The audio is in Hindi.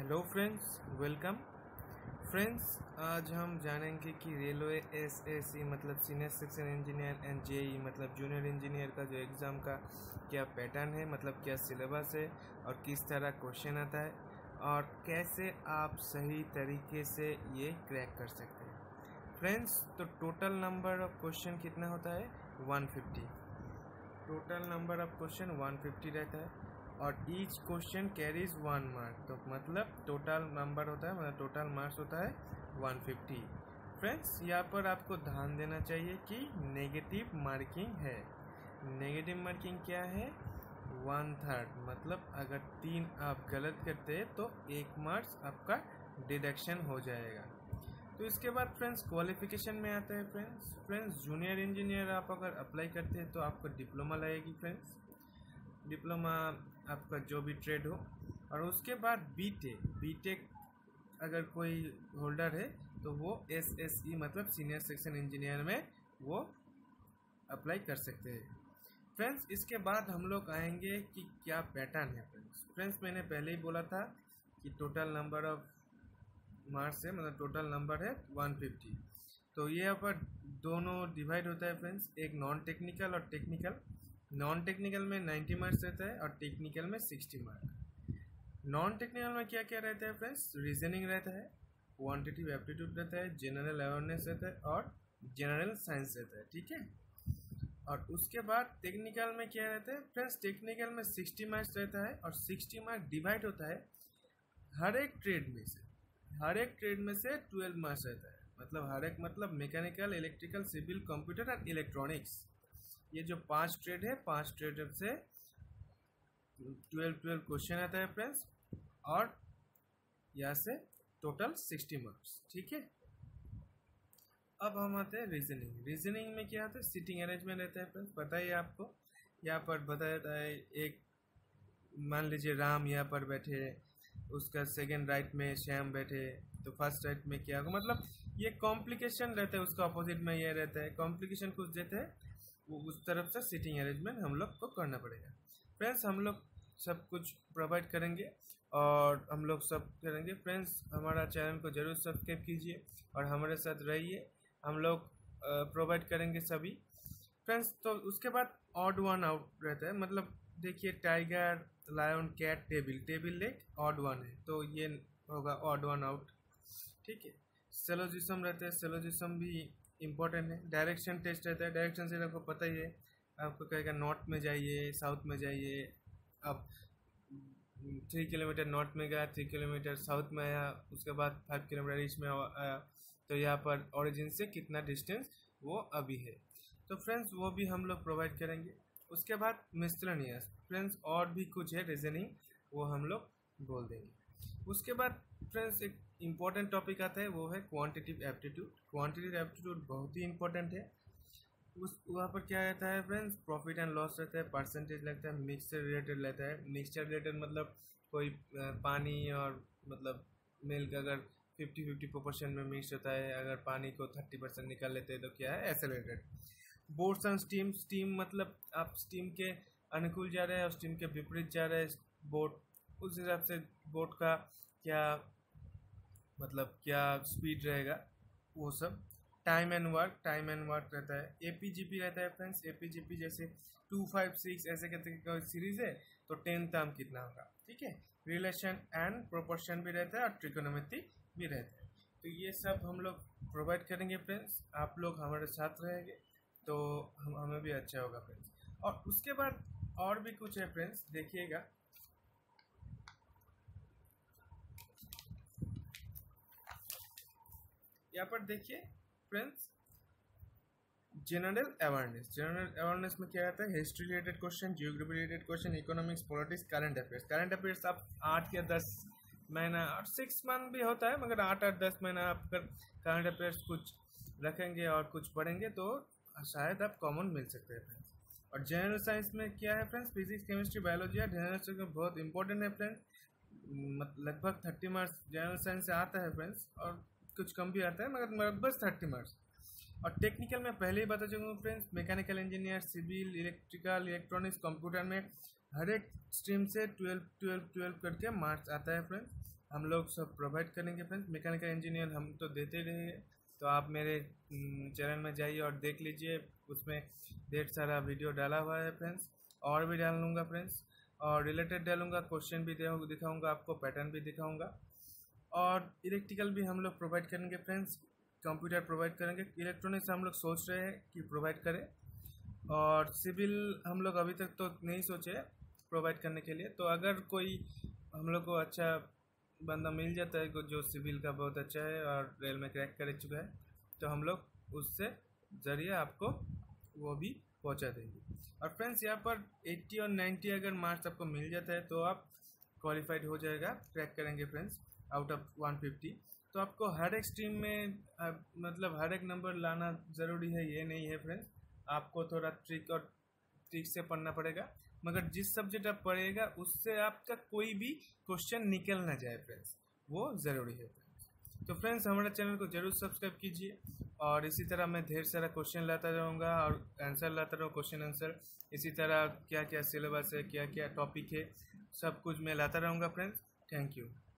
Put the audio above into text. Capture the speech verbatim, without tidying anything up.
Hello friends, welcome friends. आज हम जानेंगे कि रेलवे एस एस ई मतलब senior section engineer and J E मतलब जूनियर इंजीनियर का जो एग्ज़ाम का क्या पैटर्न है, मतलब क्या सिलेबस है और किस तरह क्वेश्चन आता है और कैसे आप सही तरीके से ये क्रैक कर सकते हैं। फ्रेंड्स, तो टोटल नंबर ऑफ क्वेश्चन कितना होता है? One fifty. Total number of question one fifty रहता है और each question carries one mark. तो मतलब टोटल नंबर होता है, मतलब टोटल मार्क्स होता है वन फिफ्टी। फ्रेंड्स, यहाँ पर आपको ध्यान देना चाहिए कि नेगेटिव मार्किंग है। नेगेटिव मार्किंग क्या है? One third. मतलब अगर तीन आप गलत करते हैं तो एक मार्क्स आपका डिडक्शन हो जाएगा। तो इसके बाद फ्रेंड्स क्वालिफिकेशन में आता है। फ्रेंड्स फ्रेंड्स जूनियर इंजीनियर आप अगर अप्लाई करते हैं तो आपको डिप्लोमा लगेगी। फ्रेंड्स डिप्लोमा आपका जो भी ट्रेड हो, और उसके बाद बीटेक बीटेक अगर कोई होल्डर है तो वो एसएसई मतलब सीनियर सेक्शन इंजीनियर में वो अप्लाई कर सकते हैं। फ्रेंड्स, इसके बाद हम लोग आएंगे कि क्या पैटर्न है। फ्रेंड्स फ्रेंड्स मैंने पहले ही बोला था कि टोटल नंबर ऑफ मार्क्स है, मतलब टोटल नंबर है वन फिफ्टी। तो ये यहाँ पर दोनों डिवाइड होता है फ्रेंड्स, एक नॉन टेक्निकल और टेक्निकल। नॉन टेक्निकल में नाइन्टी मार्क्स रहता है और टेक्निकल में सिक्सटी मार्क। नॉन टेक्निकल में क्या क्या रहता है फ्रेंड्स? रीजनिंग रहता है, क्वांटिटेटिव एप्टीट्यूड रहता है, जनरल अवेयरनेस रहता है और जनरल साइंस रहता है। ठीक है। और उसके बाद टेक्निकल में क्या रहता है फ्रेंड्स? टेक्निकल में सिक्सटी मार्क्स रहता है और सिक्सटी मार्क डिवाइड होता है हर एक ट्रेड में से हर एक ट्रेड में से ट्वेल्व मार्क्स रहता है। मतलब हर एक मतलब मैकेनिकल, इलेक्ट्रिकल, सिविल, कंप्यूटर और इलेक्ट्रॉनिक्स, ये जो पांच ट्रेड है, पांच ट्रेड से ट्वेल्व ट्वेल्व क्वेश्चन आता है फ्रेंड्स, और यहाँ से टोटल सिक्सटी मार्क्स। ठीक है। अब हम आते हैं रीजनिंग। रीजनिंग में क्या आता है? सीटिंग अरेंजमेंट रहता है फ्रेंड्स, पता ही आपको। यहाँ पर बताया जाता है, एक मान लीजिए राम यहाँ पर बैठे, उसका सेकंड राइट में श्याम बैठे, तो फर्स्ट राइट में क्या होगा? मतलब ये कॉम्प्लिकेशन रहता है, उसका अपोजिट में ये रहता है, कॉम्प्लिकेशन कुछ देते हैं, वो उस तरफ से सीटिंग अरेंजमेंट हम लोग को करना पड़ेगा। फ्रेंड्स, हम लोग सब कुछ प्रोवाइड करेंगे और हम लोग सब करेंगे। फ्रेंड्स, हमारा चैनल को जरूर सब्सक्राइब कीजिए और हमारे साथ रहिए, हम लोग प्रोवाइड करेंगे सभी। फ्रेंड्स, तो उसके बाद ऑड वन आउट रहता है, मतलब देखिए tiger, lion, cat, table table lake odd one है, तो ये होगा ऑड वन आउट। ठीक है। सेलोजिज्म रहता है, सेलोजिज्म भी इम्पोर्टेंट है। डायरेक्शन टेस्ट रहता है, डायरेक्शन से आपको पता ही है, आपको कहेगा नॉर्थ में जाइए, साउथ में जाइए। अब थ्री किलोमीटर नॉर्थ में गया, थ्री किलोमीटर साउथ में आया, उसके बाद फाइव किलोमीटर ईस्ट में आया, तो यहाँ पर ओरिजिन से कितना डिस्टेंस वो अभी है। तो फ्रेंड्स वो भी हम लोग प्रोवाइड करेंगे। उसके बाद मिसलेनियस फ्रेंड्स और भी कुछ है रीजनिंग, वो हम लोग बोल देंगे। उसके बाद फ्रेंड्स एक इम्पॉर्टेंट टॉपिक आता है, वो है क्वांटिटेटिव एप्टीट्यूड। क्वांटिटेटिव एप्टीट्यूड बहुत ही इम्पोर्टेंट है। उस वहाँ पर क्या रहता है फ्रेंड्स? प्रॉफिट एंड लॉस रहता है, परसेंटेज लगता है, मिक्सचर रिलेटेड रहता है। मिक्सचर रिलेटेड मतलब कोई पानी और मतलब मिल्क अगर फिफ्टी फिफ्टी प्रोपोर्शन में मिक्स होता है, अगर पानी को थर्टी परसेंट निकाल लेते हैं तो क्या है? ऐसे related. Boards and steam. Steam मतलब आप स्टीम के अनुकूल जा रहे हैं और स्टीम के विपरीत जा रहे हैं बोर्ड, उस हिसाब से बोर्ड का क्या मतलब क्या स्पीड रहेगा, वो सब। Time and work, time and work रहता है। एपीजीपी रहता है फ्रेंड्स। एपीजीपी जैसे टू फाइव सिक्स ऐसे कहते कोई सीरीज है तो टेन टर्म कितना होगा। ठीक है। रिलेशन एंड प्रोपोर्शन भी रहता है और ट्रिकोनोमेट्री भी रहता है। तो ये सब हम लोग प्रोवाइड करेंगे फ्रेंड्स, आप लोग हमारे साथ रहेंगे तो हम हमें भी अच्छा होगा फ्रेंड्स। और उसके बाद और भी कुछ है फ्रेंड्स, देखिएगा। यहाँ पर देखिए friends, general awareness. General awareness में क्या आता है? History related question, geography related question, economics, politics, current affairs. Current affairs आप आठ या दस महीना और सिक्स मंथ भी होता है, मगर आठ और दस महीना आप अगर करंट अफेयर्स कुछ रखेंगे और कुछ पढ़ेंगे तो शायद आप कॉमन मिल सकते हैं फ्रेंड्स। और जनरल साइंस में क्या है फ्रेंड्स? फिजिक्स, केमिस्ट्री, बायोलॉजी है। जनरल साइंस में बहुत इंपॉर्टेंट है फ्रेंड्स, लगभग थर्टी मार्क्स जनरल साइंस से आता है फ्रेंड्स, और कुछ कम भी आता है, मगर बस थर्टी मार्क्स। और टेक्निकल में पहले ही बता चुका हूँ friends, mechanical engineer, civil, electrical, electronics, computer में हर एक स्ट्रीम से ट्वेल्व ट्वेल्व ट्वेल्व करके मार्क्स आता है फ्रेंड्स। हम लोग सब प्रोवाइड करेंगे फ्रेंड्स। मैकेनिकल इंजीनियर हम तो देते रहेंगे, तो आप मेरे चैनल में जाइए और देख लीजिए, उसमें ढेर सारा वीडियो डाला हुआ है फ्रेंड्स, और भी डाल लूँगा फ्रेंड्स, और रिलेटेड डालूँगा, क्वेश्चन भी दिखाऊँगा आपको, पैटर्न भी दिखाऊँगा। और इलेक्ट्रिकल भी हम लोग प्रोवाइड करेंगे फ्रेंड्स, कंप्यूटर प्रोवाइड करेंगे, इलेक्ट्रॉनिक्स हम लोग सोच रहे हैं कि प्रोवाइड करें, और सिविल हम लोग अभी तक तो नहीं सोचे प्रोवाइड करने के लिए। तो अगर कोई हम लोग को अच्छा बंदा मिल जाता है जो सिविल का बहुत अच्छा है और रेल में क्रैक कर चुका है, तो हम लोग उससे ज़रिए आपको वो भी पहुंचा देंगे। और फ्रेंड्स यहाँ पर अस्सी और नब्बे अगर मार्क्स आपको मिल जाता है तो आप क्वालिफाइड हो जाएगा, क्रैक करेंगे फ्रेंड्स आउट ऑफ एक सौ पचास। तो आपको हर एक स्ट्रीम में आ, मतलब हर एक नंबर लाना ज़रूरी है ये नहीं है फ्रेंड्स, आपको थोड़ा ट्रिक और ट्रिक से पढ़ना पड़ेगा, मगर जिस सब्जेक्ट आप पढ़ेगा उससे आपका कोई भी क्वेश्चन निकल ना जाए फ्रेंड्स, वो ज़रूरी है फ्रेंड्स। तो फ्रेंड्स हमारे चैनल को जरूर सब्सक्राइब कीजिए, और इसी तरह मैं ढेर सारा क्वेश्चन लाता रहूँगा और आंसर लाता रहूँ, क्वेश्चन आंसर, इसी तरह क्या क्या सिलेबस है, क्या क्या टॉपिक है, सब कुछ मैं लाता रहूँगा फ्रेंड्स। Thank you.